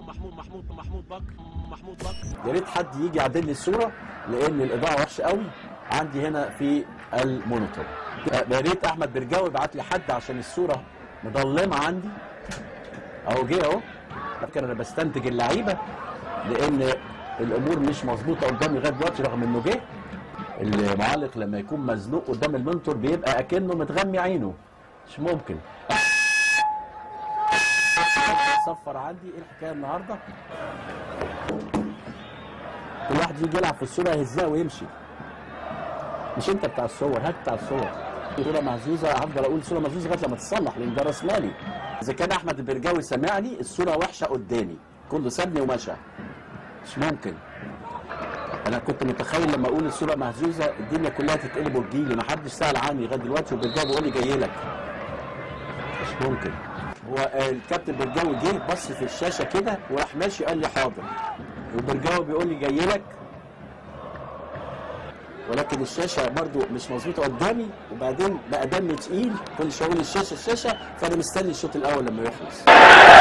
محمود بكر. يا ريت حد يجي يعدل لي الصوره لان الاضاءه وحشه قوي عندي هنا في المونيتور. يا ريت احمد برجاوي يبعت لي حد عشان الصوره مظلمه عندي. اهو جه اهو. لكن انا بستنتج اللعيبه لان الامور مش مظبوطه قدامي لغايه دلوقتي رغم انه جه. المعلق لما يكون مزنوق قدام المونيتور بيبقى اكنه متغمي عينه. مش ممكن. صفر عندي ايه الحكايه النهارده؟ كل واحد يجي يلعب في الصوره يهزها ويمشي. مش انت بتاع الصور، هات بتاع الصور. صوره مهزوزه هفضل اقول صوره مهزوزه لغايه لما تتصلح لان ده راس مالي. اذا كان احمد البرجاوي سامعني الصوره وحشه قدامي، كله سابني ومشى. مش ممكن. انا كنت متخيل لما اقول الصوره مهزوزه الدنيا كلها تتقلب وتجيلي، ما حدش سال عني لغايه دلوقتي والبرجاوي بيقول لي جاي لك. مش ممكن. هو الكابتن برجاوي جه بص في الشاشه كده وراح ماشي قال لي حاضر. والبرجاوي بيقول لي جاي لك ولكن الشاشه برضو مش مظبوطه قدامي وبعدين بقى دمي تقيل كل شويه اقول الشاشه فانا مستني الشوط الاول لما يخلص.